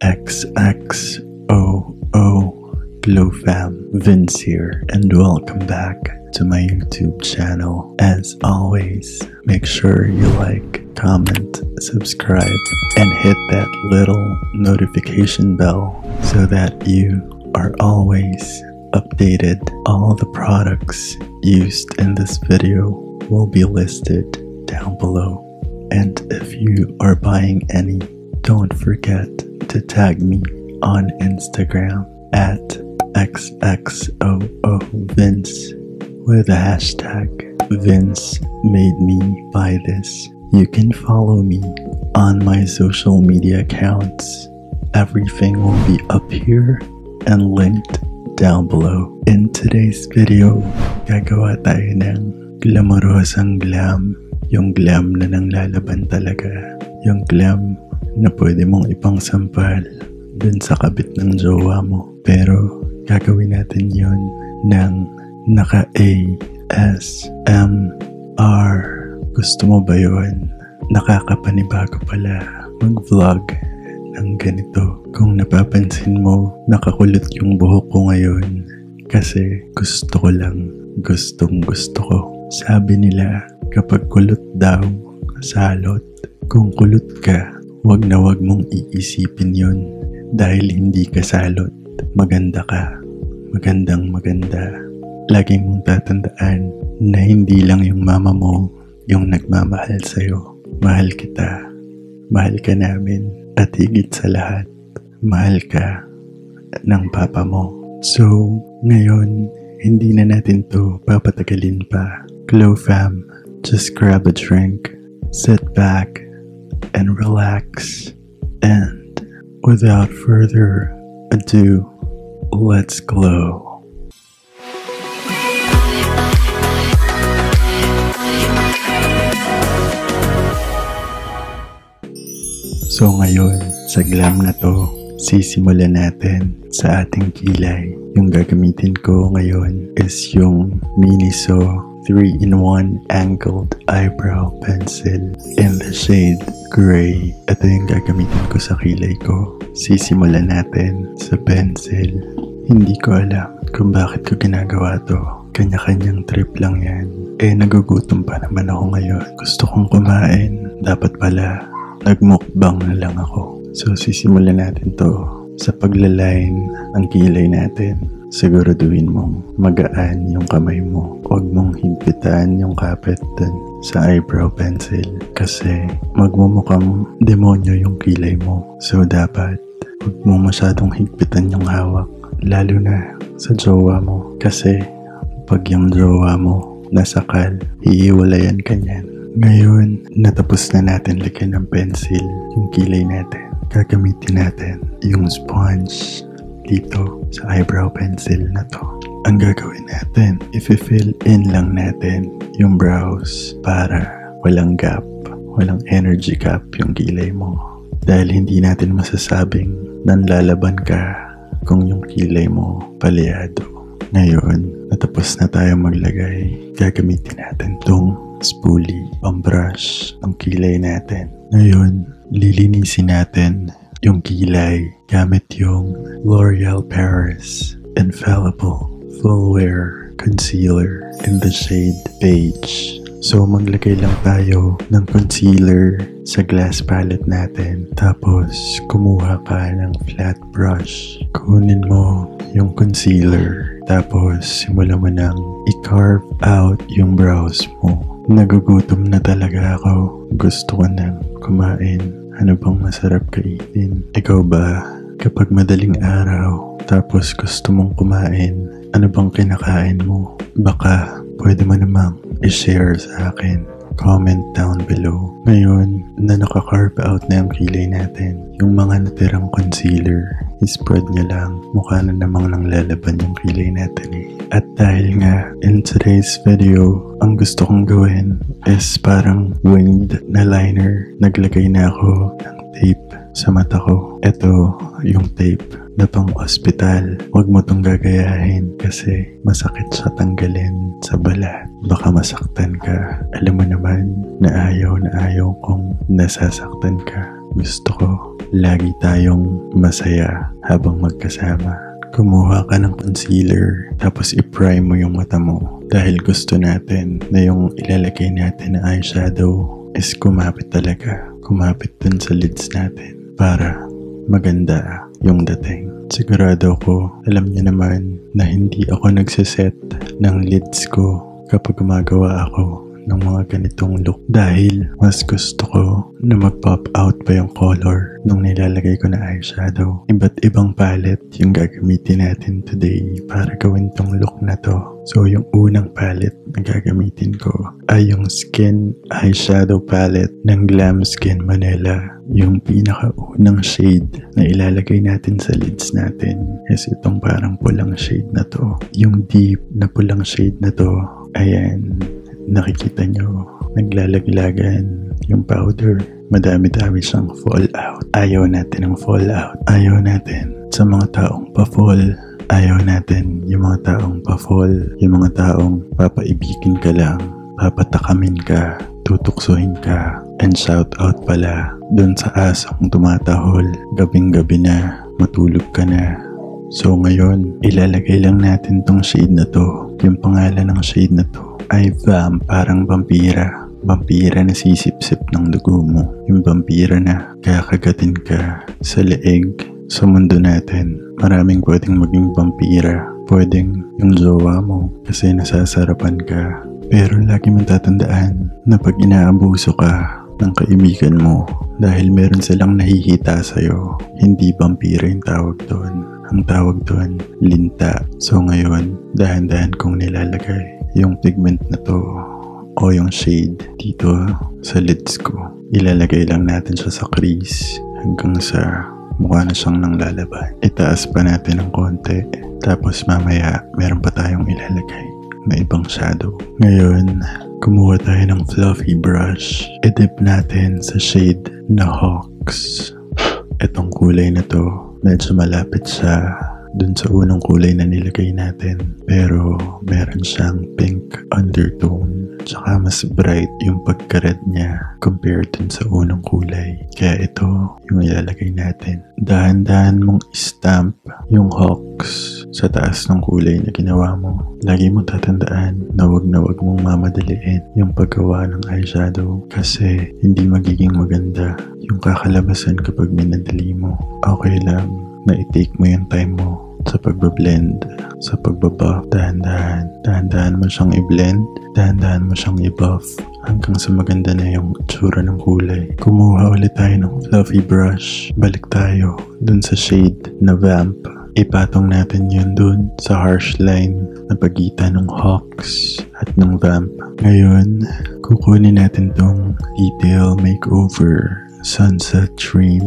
XXOO Glow Fam, Vince here, and welcome back to my YouTube channel. As always, make sure you like, comment, subscribe, and hit that little notification bell so that you are always updated. All the products used in this video will be listed down below. And if you are buying any, don't forget to tag me on Instagram at XXOOVince with the hashtag Vince made me buy this. You can follow me on my social media accounts. Everything will be up here and linked down below. In today's video, gagawa tayo ng glamorosang glam. Yung glam na nang lalaban talaga. Yung glam na pwede mong ipangsampal dun sa kabit ng jowa mo. Pero gagawin natin yun ng naka-ASMR. Gusto mo ba yun? Nakakapanibago pala mag-vlog ng ganito. Kung napapansin mo, nakakulot yung buhok ko ngayon kasi gusto ko lang, gustong gusto ko. Sabi nila, kapag kulot daw, salot. Kung kulot ka, wag na wag mong iisipin yun dahil hindi ka salot. Maganda ka. Magandang maganda. Lagi mong tatandaan na hindi lang yung mama mo yung nagmamahal sa'yo. Mahal kita. Mahal ka namin. At higit sa lahat, mahal ka ng papa mo. So, ngayon, hindi na natin to papatagalin pa. Glow Fam, just grab a drink, sit back, and relax. And without further ado, let's glow. So ngayon, sa glam na to, sisimulan natin sa ating kilay. Yung gagamitin ko ngayon is yung Miniso 3-in-1 Angled Eyebrow Pencil in the shade Gray. Ito yung gagamitin ko sa kilay ko. Sisimulan natin sa pencil. Hindi ko alam kung bakit ko ginagawa to. Kanya-kanyang trip lang yan. Nagugutom pa naman ako ngayon. Gusto kong kumain. Dapat pala nagmukbang na lang ako. So sisimulan natin to sa paglaline ng kilay natin. Siguraduhin mong magaan yung kamay mo. Huwag mong higpitan yung kapit dun sa eyebrow pencil kasi magmumukhang demonyo yung kilay mo. So dapat huwag mong masyadong higpitan yung hawak, lalo na sa jowa mo kasi pag yung jowa mo nasakal, iiwalayan ka niyan. Ngayon, natapos na natin lagyan ng pencil yung kilay natin. Gagamitin natin yung sponge dito sa eyebrow pencil na to. Ang gagawin natin, i-fill in lang natin yung brows para walang gap, walang energy gap yung kilay mo. Dahil hindi natin masasabing nanlalaban ka kung yung kilay mo palyado. Ngayon, natapos na tayo maglagay. Gagamitin natin tong spoolie, pang-brush ng kilay natin. Ngayon, lilinisin natin yung kilay gamit yung L'Oreal Paris Infallible Full Wear Concealer in the shade Beige. So, maglagay lang tayo ng concealer sa glass palette natin. Tapos, kumuha ka ng flat brush. Kunin mo yung concealer. Tapos, simulan mo nang i-carve out yung brows mo. Nagugutom na talaga ako. Gusto ko nang kumain. Ano bang masarap kainin? Ikaw ba? Kapag madaling araw, tapos gusto mong kumain, ano bang kinakain mo? Baka pwede mo namang i-share sa akin. Comment down below. Ngayon, na naka-carve out na yung kilay natin, yung mga natirang concealer, i-spread niya lang. Mukha na namang nanglalaban yung kilay natin eh. At dahil nga, in today's video, ang gusto kong gawin is parang winged na liner. Naglagay na ako ng tape sa mata ko. Ito yung tape na pang ospital. Huwag mo tong gagayahin kasi masakit siya tanggalin sa balat. Baka masaktan ka. Alam mo naman na ayaw kong nasasaktan ka. Gusto ko lagi tayong masaya habang magkasama. Kumuha ka ng concealer tapos i-prime mo yung mata mo dahil gusto natin na yung ilalagay natin na eyeshadow is kumapit talaga. Kumapit dun sa lids natin para maganda yung dating. Sigurado ko, alam niyo naman na hindi ako nagsiset ng lids ko kapag gumagawa ako ng mga ganitong look dahil mas gusto ko na mag-pop out pa yung color nung nilalagay ko na eyeshadow. Iba't ibang palette yung gagamitin natin today para gawin tong look na to. So yung unang palette na gagamitin ko ay yung Skin Eyeshadow Palette ng Glam Skin Manila. Yung pinakaunang shade na ilalagay natin sa lids natin is itong parang pulang shade na to. Yung deep na pulang shade na to, ayan, nakikita nyo, naglalaglagan yung powder. Madami-dami siyang fallout. Ayaw natin ng fallout. Ayaw natin sa mga taong pa-fall. Ayaw natin yung mga taong pa-fall. Yung mga taong papaibigin ka lang, papatakamin ka, tutuksohin ka, and shout out pala dun sa asong tumatahol. Gabing-gabi na, matulog ka na. So ngayon, ilalagay lang natin tong shade na to. Yung pangalan ng shade na to ay Vamp, parang vampira. Vampira na sisip-sip ng dugo mo. Yung vampira na kakagatin ka sa leeg. Sa mundo natin, maraming pwedeng maging vampira. Pwedeng yung jowa mo kasi nasasarapan ka. Pero lagi mong tatandaan na pag inaabuso ka ng kaibigan mo dahil meron silang nahihita sa'yo, hindi vampira yung tawag doon. Ang tawag doon, linta. So ngayon, dahan-dahan kong nilalagay yung pigment na to o yung shade dito sa lids ko. Ilalagay lang natin siya sa crease hanggang sa mukha na siyang nanglalaban. Itaas pa natin ng konti. Tapos mamaya, meron pa tayong ilalagay na ibang shadow. Ngayon, kumuha tayo ng fluffy brush. I-dip natin sa shade na Hawks. Itong kulay na to, medyo malapit siya dun sa unang kulay na nilagay natin. Pero meron siyang pink undertone. Tsaka mas bright yung pagka-red niya compared dun sa unang kulay. Kaya ito yung ilalagay natin. Dahan-dahan mong stamp yung Hawks sa taas ng kulay na ginawa mo. Lagi mong tatandaan na wag mong mamadaliin yung paggawa ng eyeshadow kasi hindi magiging maganda yung kakalabasan kapag minadali mo. Okay lang na i-take mo yung time mo sa pagbablend, sa pagbabuff. Dahan-dahan mo siyang i-blend, dahan-dahan mo siyang i-buff hanggang sa maganda na yung itsura ng kulay. Kumuha ulit tayo ng fluffy brush. Balik tayo dun sa shade na Vamp. Ipatong natin yun dun sa harsh line na pagitan ng Hawks at ng Vamp. Ngayon, kukunin natin tong Detail Makeover Sunset Dream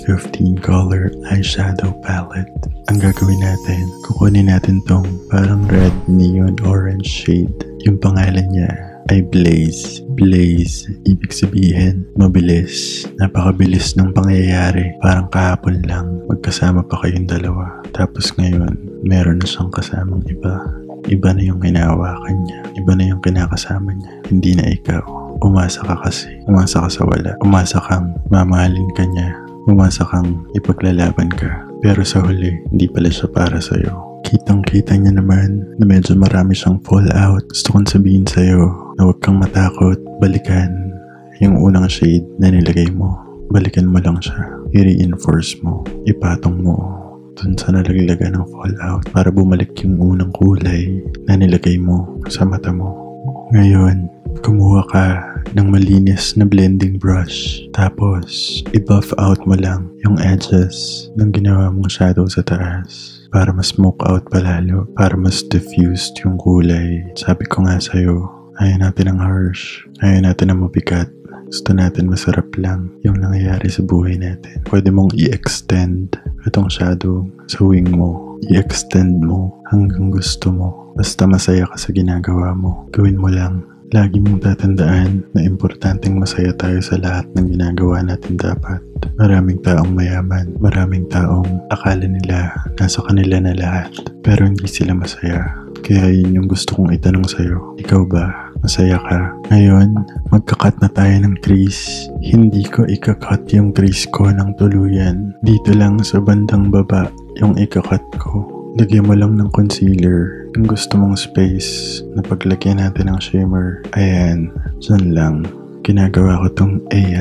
15 Color Eyeshadow Palette. Ang gagawin natin, kukunin natin tong parang red neon orange shade. Yung pangalan niya ay Blaze. Blaze, ibig sabihin, mabilis. Napakabilis ng pangyayari. Parang kahapon lang, magkasama pa kayong dalawa. Tapos ngayon, meron na siyang kasamang iba. Iba na yung hinahawakan niya. Iba na yung kinakasama niya. Hindi na ikaw. Umasa ka kasi. Umasa ka sa wala. Umasa kang mamahalin ka niya. Umasa kang ipaglalaban ka. Pero sa huli, hindi pala siya para sa'yo. Kitang-kita niya naman na medyo marami siyang fallout. Gusto kong sabihin sa'yo na huwag kang matakot. Balikan yung unang shade na nilagay mo. Balikan mo lang siya. I-reinforce mo. Ipatong mo dun sa nalaglagan ng fallout para bumalik yung unang kulay na nilagay mo sa mata mo. Ngayon, kumuha ka ng malinis na blending brush. Tapos, i-buff out mo lang yung edges ng ginawa mong shadow sa taas para mas smoke out palalo, para mas diffused yung kulay. Sabi ko nga sa'yo, ayaw natin ng harsh, ayaw natin ng mabigat. Gusto natin masarap lang yung nangyayari sa buhay natin. Pwede mong i-extend itong shadow sa wing mo. I-extend mo hanggang gusto mo. Basta masaya ka sa ginagawa mo. Gawin mo lang. Lagi mong tatandaan na importanteng masaya tayo sa lahat ng ginagawa natin dapat. Maraming taong mayaman. Maraming taong akala nila nasa kanila na lahat. Pero hindi sila masaya. Kaya yun yung gusto kong itanong sa'yo. Ikaw ba? masaya ka. Ngayon, magkakat na tayo ng crease. Hindi ko ikakat yung crease ko ng tuluyan. Dito lang sa bandang baba yung ikakat ko. Lagyan mo lang ng concealer kung gusto mong space na paglagyan natin ng shimmer. Ayan, dyan lang. Ginagawa ko tong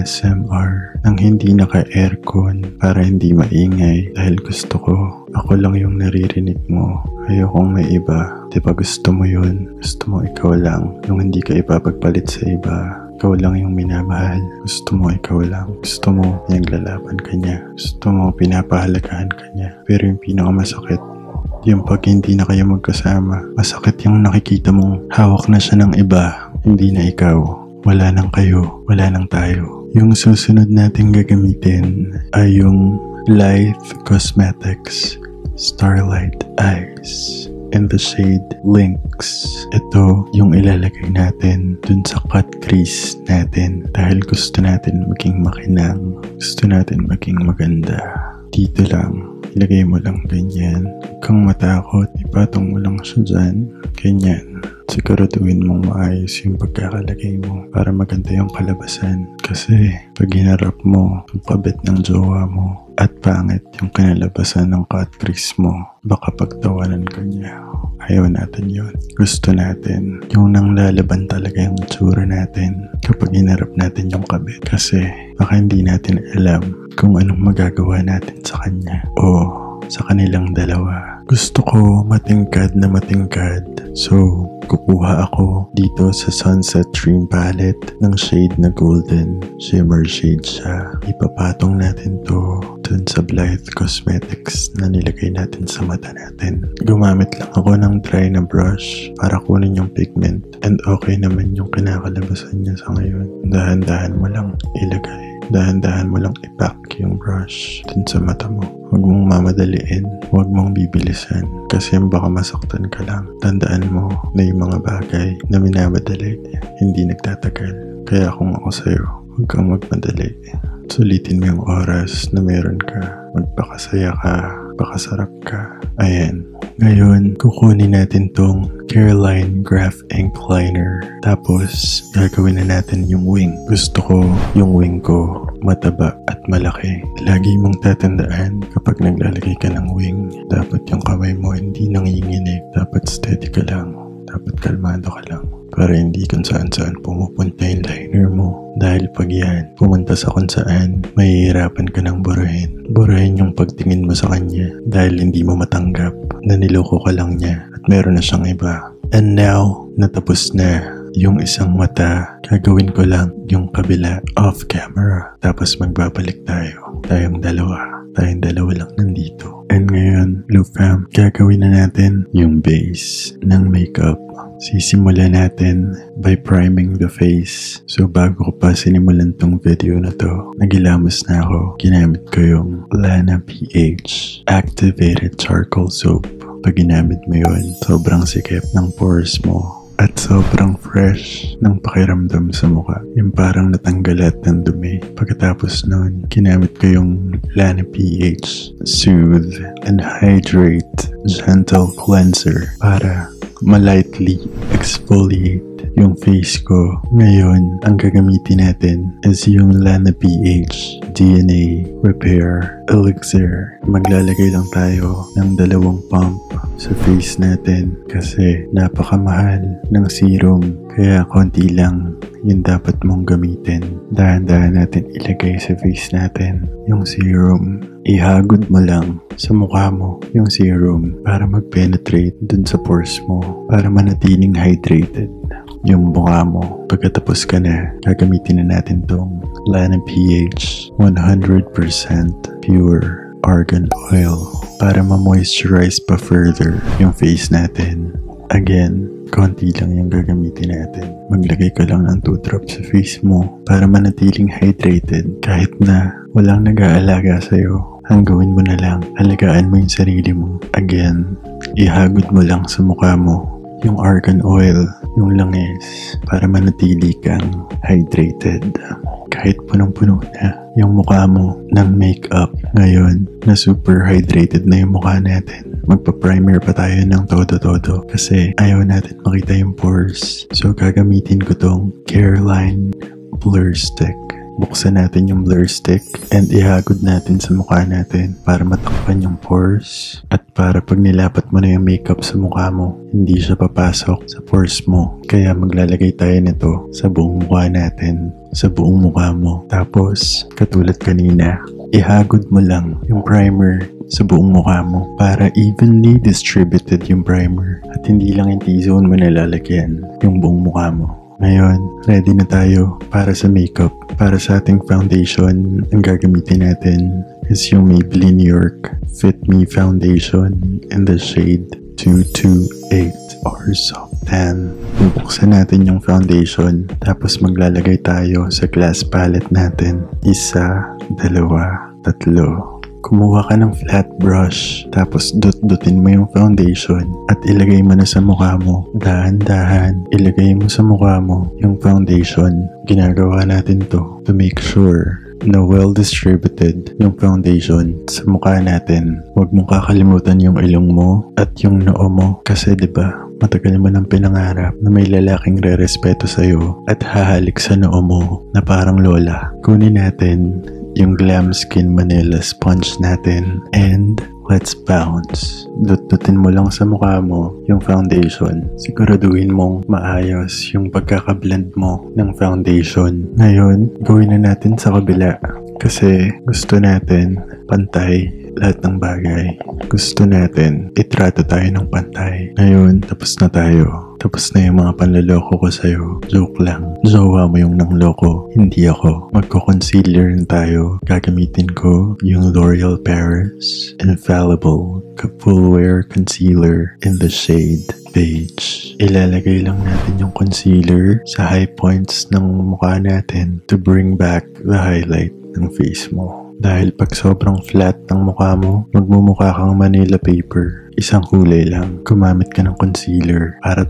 ASMR nang hindi naka-aircon para hindi maingay dahil gusto ko ako lang yung naririnig mo. Ayokong may iba. Diba gusto mo yun? Gusto mo ikaw lang. Yung hindi ka ipapagpalit sa iba. Ikaw lang yung minamahal. Gusto mo ikaw lang. Gusto mo naglalaban ka niya. Gusto mo pinapahalagahan ka niya. Pero yung pinakamasakit, yung pag hindi na kayo magkasama. Masakit yung nakikita mong hawak na siya ng iba. Hindi na ikaw. Wala nang kayo. Wala nang tayo. Yung susunod natin gagamitin ay yung Lithe Cosmetics Starlight Eyes in the shade Lynx. Ito yung ilalagay natin dun sa cut crease natin dahil gusto natin maging makinang. Gusto natin maging maganda. Dito lang. Ilagay mo lang ganyan. Huwag kang matakot. Ipatong mo lang siya dyan. Ganyan. Siguraduhin mong maayos yung pagkakalagay mo para maganda yung kalabasan. Kasi pag hinarap mo yung kabit ng jowa mo at pangit yung kinalabasan ng cut crease mo, baka pagtawanan ka niya. Ayaw natin yun. Gusto natin yung nang lalaban talaga yung tsura natin kapag hinarap natin yung kabit. Kasi baka hindi natin alam kung anong magagawa natin sa kanya o sa kanilang dalawa. Gusto ko matingkad na matingkad. So, kukuha ako dito sa Sunset Dream Palette ng shade na golden. Shimmer shade siya. Ipapatong natin to dun sa Lithe Cosmetics na nilagay natin sa mata natin. Gumamit lang ako ng dry na brush para kunin yung pigment. And okay naman yung kinakalabasan niya sa ngayon. Dahan-dahan mo lang ilagay. Dahan-dahan mo lang ipack yung brush dun sa mata mo. Huwag mong mamadaliin. Huwag mong bibilisan. Kasi baka masaktan ka lang. Tandaan mo na yung mga bagay na minamadali, hindi nagtatagal. Kaya kung ako sa'yo, huwag kang magmadali. Sulitin mo yung oras na meron ka. Magpakasaya ka. Pakasarap ka. Ayan. Ngayon, kukunin natin tong Careline Graph Ink Liner. Tapos, gagawin na natin yung wing. Gusto ko yung wing ko mataba at malaki. Lagi mong tatandaan kapag naglalagay ka ng wing, dapat yung kamay mo hindi nanginginig. Dapat steady ka lang. Dapat kalmado ka lang. Para hindi kung saan-saan pumupunta yung liner mo. Dahil pag yan, pumunta sa kung saan, mahihirapan ka ng burahin. Burahin yung pagtingin mo sa kanya dahil hindi mo matanggap na niloko ka lang niya at meron na siyang iba. And now, natapos na yung isang mata. Gagawin ko lang yung kabila off camera. Tapos magbabalik tayo. Tayong dalawa lang nandito. And ngayon, Lufam, gagawin na natin yung base ng makeup. Sisimula natin by priming the face. So bago ko pa sinimulan tong video na to, nagilamos na ako. Ginamit ko yung Lana PH Activated Charcoal Soap. Pag ginamit mo yun, sobrang sikip ng pores mo. At sobrang fresh ng pakiramdam sa mukha. Yung parang natanggalat ng dumi. Pagkatapos nun, ginamit ko yung Lana PH Soothe and Hydrate Gentle Cleanser para ma-lightly exfoliate yung face ko. Ngayon, ang gagamitin natin is yung Lana PH DNA Repair Elixir. Maglalagay lang tayo ng 2 pump sa face natin kasi napakamahal ng serum. Kaya konti lang yung dapat mong gamitin. Dahan-dahan natin ilagay sa face natin yung serum. Ihagod mo lang sa mukha mo yung serum para mag-penetrate dun sa pores mo para manatiling hydrated yung mukha mo. Pagkatapos ka na, gagamitin na natin tong Lana PH 100% Pure Argan Oil para ma-moisturize pa further yung face natin. Again, konti lang yung gagamitin natin. Maglagay ka lang ng 2 drops sa face mo para manatiling hydrated kahit na walang nag-aalaga sa'yo. Ang gawin mo na lang, alagaan mo yung sarili mo. Again, ihagod mo lang sa mukha mo yung argan oil, yung langis, para manatili kang hydrated. Kahit punong-puno na yung mukha mo ng makeup, ngayon na super hydrated na yung mukha natin, magpa-primer pa tayo ng todo-todo kasi ayaw natin makita yung pores. So gagamitin ko tong Careline Blur Stick. Buksan natin yung blur stick and ihagod natin sa mukha natin para matakpan yung pores at para pag nilapat mo na yung makeup sa mukha mo, hindi siya papasok sa pores mo. Kaya maglalagay tayo nito sa buong mukha natin, sa buong mukha mo. Tapos, katulad kanina, ihagod mo lang yung primer sa buong mukha mo para evenly distributed yung primer at hindi lang yung T-zone mo nalalagyan yung buong mukha mo. Ngayon, ready na tayo para sa makeup. Para sa ating foundation, ang gagamitin natin is yung Maybelline New York Fit Me Foundation in the shade 228 or Soft Tan. Bubuksan natin yung foundation, tapos maglalagay tayo sa glass palette natin. 1, 2, 3. Kumuha ka ng flat brush, tapos dut-dutin mo yung foundation at ilagay mo na sa mukha mo. Dahan-dahan, ilagay mo sa mukha mo yung foundation. Ginagawa natin to make sure na well-distributed yung foundation sa mukha natin. Huwag mong kakalimutan yung ilong mo at yung noo mo kasi 'di ba? Matagal mo nang pinangarap na may lalaking re-respeto sa'yo at hahalik sa noo mo na parang lola. Kunin natin yung Glam Skin Manila Sponge natin and let's bounce. Dututin mo lang sa mukha mo yung foundation. Siguraduhin mong maayos yung pagkakablend mo ng foundation. Ngayon, gawin na natin sa kabila kasi gusto natin pantay lahat ng bagay. Gusto natin itrato tayo ng pantay. Ngayon, tapos na tayo. Tapos na yung mga panloloko ko sa'yo. Joke lang. Jowa mo yung nangloko. Hindi ako. Magko-concealer rin tayo. Gagamitin ko yung L'Oreal Paris Infallible Full Wear Concealer in the shade Beige. Ilalagay lang natin yung concealer sa high points ng mukha natin to bring back the highlight ng face mo. Dahil pag sobrang flat ng mukha mo, magmumukha kang Manila paper. Isang kulay lang. Gumamit ka ng concealer para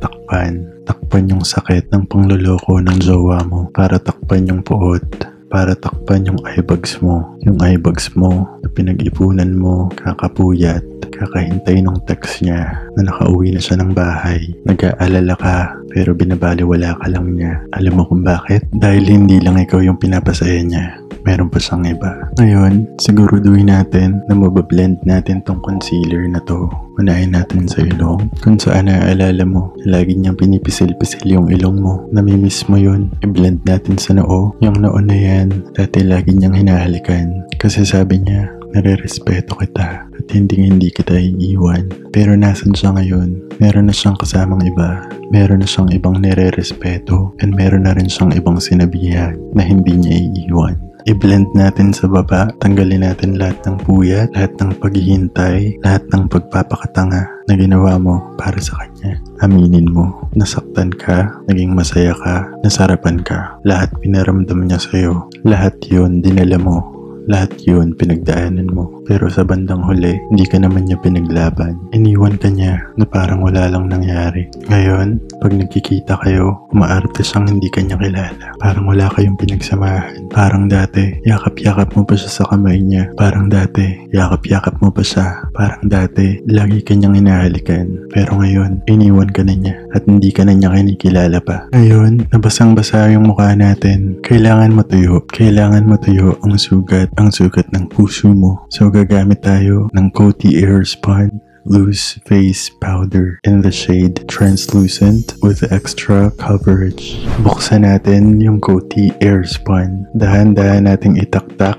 takpan yung sakit ng pangloloko ng jowa mo. Para takpan yung puot. Para takpan yung eyebags mo. Yung eyebags mo na pinag-ipunan mo, kakapuyat, kakahintay ng text niya na nakauwi na siya ng bahay. Nag-aalala ka pero binabaliwala ka lang niya. Alam mo kung bakit? Dahil hindi lang ikaw yung pinapasaya niya. Meron pa siyang iba. Ngayon, siguraduhin natin na mabablend natin tong concealer na to. Unahin natin sa ilong. Kung saan naaalala mo, lagi niyang pinipisil-pisil yung ilong mo. Namimiss mo yun. I-blend natin sa noo. Yung noo na yan, dati lagi niyang hinahalikan. Kasi sabi niya, nare-respeto kita at hindi kita iiwan. Pero nasan siya ngayon? Meron na siyang kasamang iba. Meron na siyang ibang nire-respeto and meron na rin siyang ibang sinabihan na hindi niya iiwan. I-blend natin sa baba, tanggalin natin lahat ng puyat, lahat ng paghihintay, lahat ng pagpapakatanga na ginawa mo para sa kanya. Aminin mo, nasaktan ka, naging masaya ka, nasarapan ka. Lahat pinaramdam niya sa'yo. Lahat yun dinala mo. Lahat yun pinagdaanan mo. Pero sa bandang huli, hindi ka naman niya pinaglaban. Iniwan ka niya na parang wala lang nangyari. Ngayon, pag nagkikita kayo, umaarte siyang hindi ka niya kilala. Parang wala kayong pinagsamahan. Parang dati, yakap-yakap mo pa siya sa kamay niya. Parang dati, yakap-yakap mo pa siya. Parang dati, lagi ka niyang hinahalikan. Pero ngayon, iniwan ka na niya at hindi ka na niya kinikilala pa. Ngayon, nabasang-basa yung mukha natin. Kailangan matuyo. Kailangan matuyo ang sugat ng puso mo. So gagamit tayo ng Coty Airspun Loose Face Powder in the shade Translucent with extra coverage. Buksan natin yung Coty Airspun. Dahan-dahan nating itaktak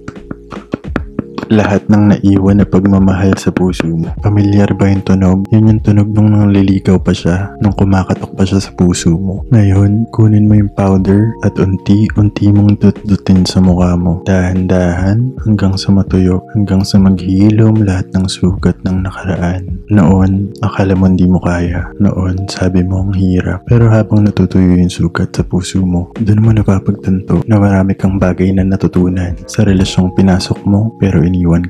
lahat ng naiwan na pagmamahal sa puso mo. Pamilyar ba yung tunog? Yun yung tunog nung nangliligaw pa siya, nung kumakatok pa siya sa puso mo. Ngayon, kunin mo yung powder at unti-unti mong dut-dutin sa mukha mo. Dahan-dahan hanggang sa matuyo, hanggang sa maghilom lahat ng sugat ng nakaraan. Noon, akala mo hindi mo kaya. Noon, sabi mo ang hirap. Pero habang natutuyo yung sugat sa puso mo, doon mo napapagtanto na marami kang bagay na natutunan sa relasyong pinasok mo pero iniwan ka.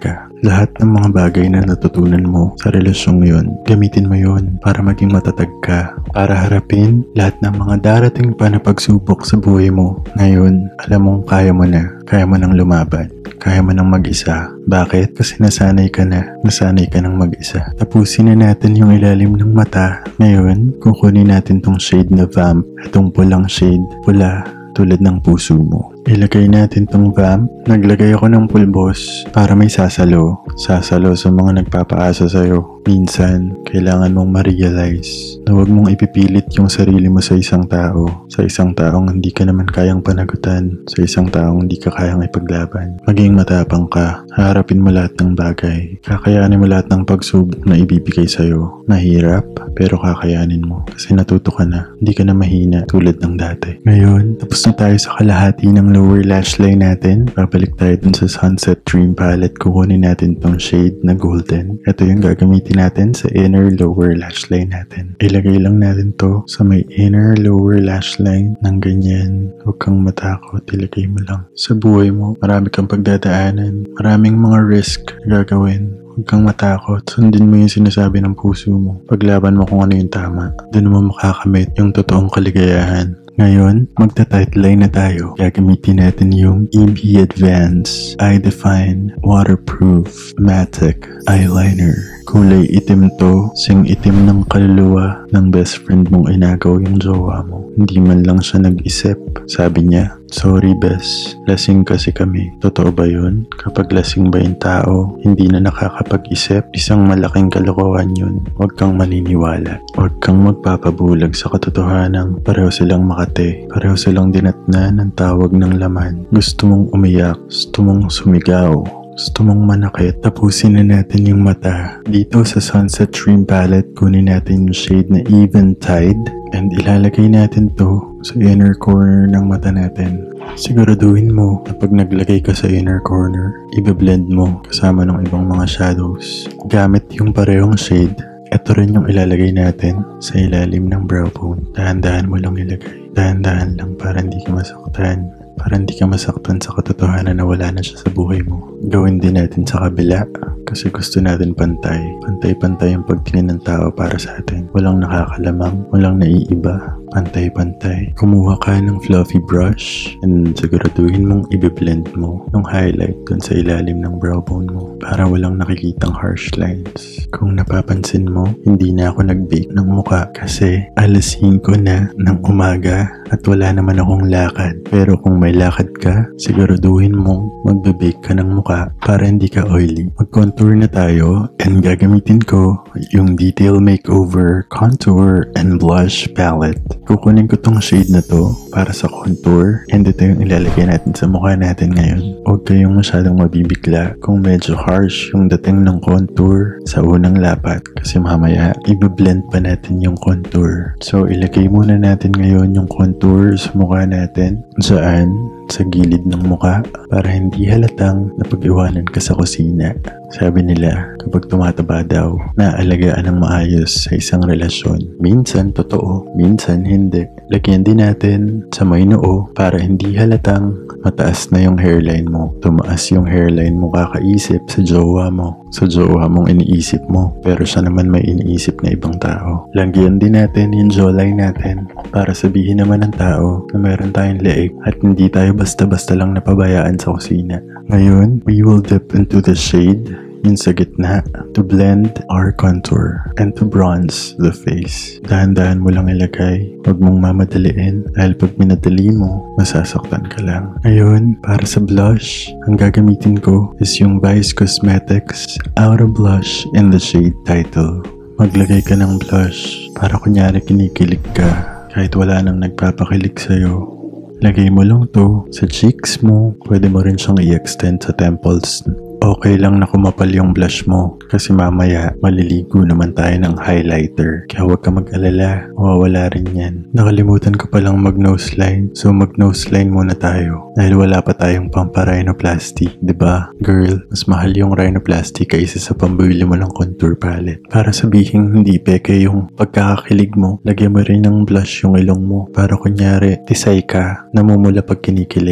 Lahat ng mga bagay na natutunan mo sa relasyong yun, gamitin mo yun para maging matatag ka. Para harapin lahat ng mga darating pa na pagsubok sa buhay mo. Ngayon, alam mong kaya mo na. Kaya mo nang lumaban. Kaya mo nang mag-isa. Bakit? Kasi nasanay ka na. Nasanay ka nang mag-isa. Tapusin na natin yung ilalim ng mata. Ngayon, kukunin natin tong shade na vamp. Itong pulang shade. Pula. Tulad ng puso mo. Ilagay natin tong vamp. Naglagay ako ng pulbos para may sasalo. Sasalo sa mga nagpapaasa sa'yo. Minsan, kailangan mong ma-realize na huwag mong ipipilit yung sarili mo sa isang tao. Sa isang taong hindi ka naman kayang panagutan. Sa isang taong hindi ka kayang ipaglaban. Maging matapang ka. Harapin mo lahat ng bagay. Kakayanin mo lahat ng pagsubok na ibibigay sa'yo. Mahirap, pero kakayanin mo. Kasi natuto ka na. Hindi ka na mahina tulad ng dati. Ngayon, tapos na tayo sa kalahati ng lower lash line natin. Babalik tayo dun sa Sunset Dream Palette. Kukunin natin tong shade na golden. Ito yung gagamitin natin sa inner lower lash line natin. Ilagay lang natin to sa may inner lower lash line ng ganyan. Huwag kang matakot. Ilagay mo lang. Sa buhay mo, marami kang pagdadaanan. Maraming mga risk na gagawin. Huwag kang matakot. Sundin mo yung sinasabi ng puso mo. Paglaban mo kung ano yung tama. Doon mo makakamit yung totoong kaligayahan. Ngayon, magta-tightline na tayo. Gagamitin natin yung EB Advance Eye Define Waterproof Matic Eyeliner. Kulay itim to, sing itim ng kaluluwa ng best friend mong inagaw yung jowa mo. Hindi man lang siya nag-isip. Sabi niya, sorry bes, lasing kasi kami. Totoo ba yun? Kapag lasing ba yung tao, hindi na nakakapag-isip, isang malaking kalokohan yun. Huwag kang maniniwala. Huwag kang magpapabulag sa katotohanan. Pareho silang makate. Pareho silang dinatnan ng tawag ng laman. Gusto mong umiyak, gusto mong sumigaw. Gusto mong manakit, tapusin na natin yung mata. Dito sa Sunset Dream Palette, kunin natin yung shade na Eventide and ilalagay natin to sa inner corner ng mata natin. Siguraduhin mo na pag naglagay ka sa inner corner, ibe-blend mo kasama ng ibang mga shadows. Gamit yung parehong shade, ito rin yung ilalagay natin sa ilalim ng brow bone. Dahan-dahan mo lang ilagay. Dahan-dahan lang para hindi ka masaktan. Para hindi ka masaktan sa katotohanan na wala na siya sa buhay mo. Gawin din natin sa kabila kasi gusto natin pantay. Pantay-pantay yung pagtingin ng tao para sa atin. Walang nakakalamang, walang naiiba. Pantay-pantay. Kumuha ka ng fluffy brush and siguraduhin mong i-blend mo yung highlight dun sa ilalim ng brow bone mo para walang nakikitang harsh lines. Kung napapansin mo, hindi na ako nag-bake ng muka kasi alas 5 na ng umaga at wala naman akong lakad. Pero kung may lakad ka, siguraduhin mong magbe-bake ka ng muka para hindi ka oily. Mag-contour na tayo and gagamitin ko yung Detail Makeover Contour and Blush Palette. Kukunin ko tong shade na to para sa contour and ito yung ilalagay natin sa mukha natin ngayon. Huwag kayong masyadong mabibigla kung medyo harsh yung dating ng contour sa unang lapat kasi mamaya i-blend pa natin yung contour. So ilagay muna natin ngayon yung contour sa mukha natin. Saan? Sa gilid ng mukha para hindi halatang napag-iwanan ka sa kusina. Sabi nila, kapag tumataba daw, naalagaan ng maayos sa isang relasyon. Minsan totoo, minsan hindi. Lagyan din natin sa may noo para hindi halatang mataas na yung hairline mo. Tumaas yung hairline mo kakaisip sa jowa mo. Sa jowa mong iniisip mo, pero siya naman may iniisip na ibang tao. Lagyan din natin yung jawline natin para sabihin naman ng tao na meron tayong leeg at hindi tayo basta-basta lang napabayaan sa kusina. Ngayon, we will dip into the shade yun sa gitna to blend our contour and to bronze the face. Dahan-dahan mo lang ilagay. Huwag mong mamadaliin dahil pag minadali mo, masasaktan ka lang. Ngayon, para sa blush, ang gagamitin ko is yung Vice Cosmetics Outer Blush in the shade Title. Maglagay ka ng blush para kunyari kinikilig ka kahit wala nang nagpapakilig sa'yo. Lagay mo lang to sa cheeks mo. Pwede mo rin siyang i-extend sa temples. Okay lang na kumapal yung blush mo kasi mamaya maliligo naman tayo ng highlighter. Kaya huwag ka mag-alala, mawawala rin yan. Nakalimutan ko palang mag-nose line, so mag-nose line muna tayo. Dahil wala pa tayong pampa-rhinoplasty, diba? Girl, mas mahal yung rhinoplasty kaysa sa pambili mo ng contour palette. Para sabihin hindi peke yung pagkakakilig mo, lagyan mo rin ng blush yung ilong mo para kunyari tisay ka, namumula pag kinikilig.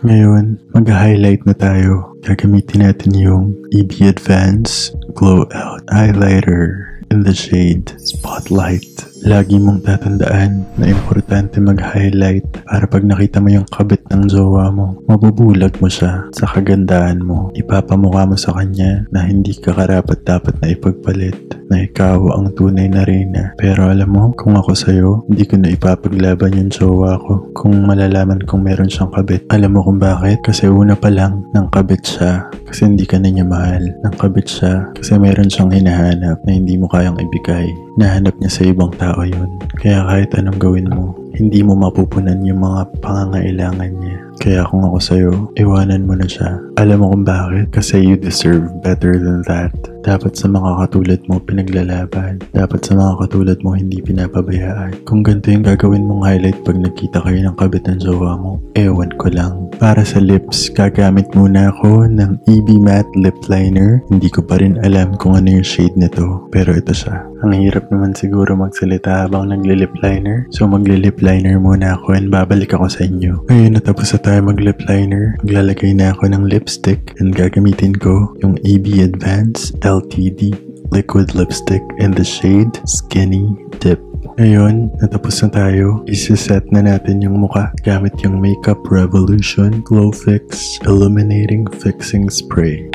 Ngayon, mag-highlight na tayo. Gagamitin natin yung EB Advance Glow Out Highlighter in the shade Spotlight. Lagi mong tatandaan na importante mag-highlight para pag nakita mo yung kabit ng jowa mo, mabubulag mo siya sa kagandahan mo. Ipapamukha mo sa kanya na hindi ka karapat-dapat na ipagpalit, na ikaw ang tunay na reyna. Pero alam mo, kung ako sa'yo, hindi ko na ipapaglaban yung jowa ko kung malalaman kong meron siyang kabit. Alam mo kung bakit? Kasi una pa lang, nang kabit siya. Kasi hindi ka na niya mahal. Nang kabit siya. Kasi meron siyang hinahanap na hindi mo kayang ibigay. Nahanap niya sa ibang tao yun. Kaya kahit anong gawin mo, hindi mo mapupunan yung mga pangangailangan niya. Kaya kung ako sa'yo, iwanan mo na siya. Alam mo kung bakit? Kasi you deserve better than that. Dapat sa mga katulad mo pinaglalaban. Dapat sa mga katulad mo hindi pinapabayaan. Kung ganito yung gagawin mong highlight pag nagkita kayo ng kabit ng jowa mo, ewan ko lang. Para sa lips, gagamit muna ako ng EB Matte Lip Liner. Hindi ko pa rin alam kung ano yung shade nito, pero ito siya. Ang hirap naman siguro magsalita habang nagli-lip liner. So magli-lip liner muna ako and babalik ako sa inyo. Ngayon natapos na tayo mag-lip liner. Maglalagay na ako ng lipstick and gagamitin ko yung EB Advance LTD Liquid Lipstick in the shade Skinny Dip. Ngayon, natapos na tayo. Isa-set na natin yung mukha gamit yung Makeup Revolution Glow Fix Illuminating Fixing Spray.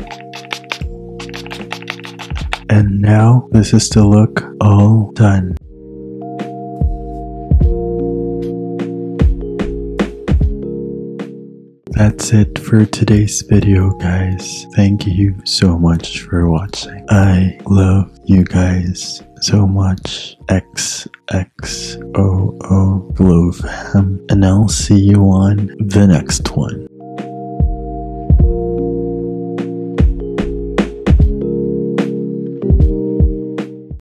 And now, this is the look all done. That's it for today's video, guys. Thank you so much for watching. I love you guys so much. XXOO Glow Fam. And I'll see you on the next one.